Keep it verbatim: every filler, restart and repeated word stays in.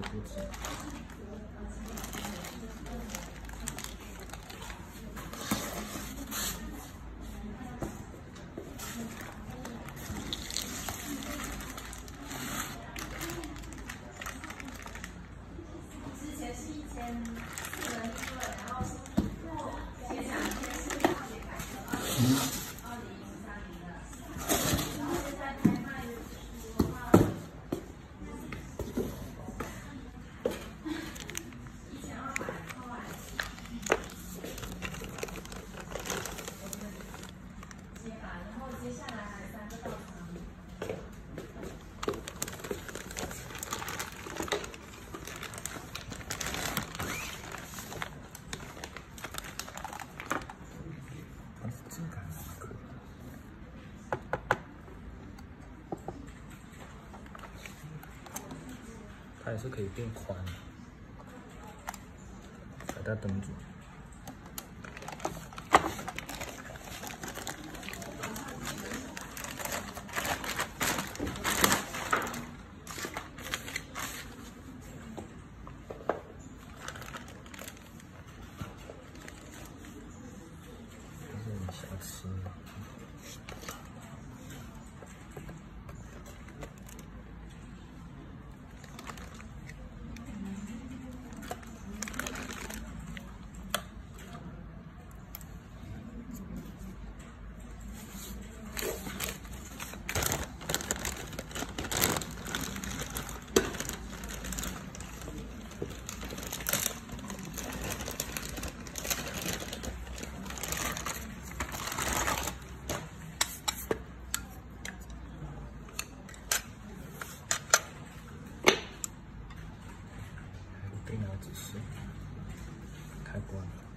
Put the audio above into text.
的估计。 之前是一千四人一对，然后前两天是特别改的二零二零三零的，然后现在拍卖的话，一千二百块。接吧，然后接下来还有三个到场。 质感还可以，它也是可以变宽的，把它蹬住。这是小吃。电脑指示开关。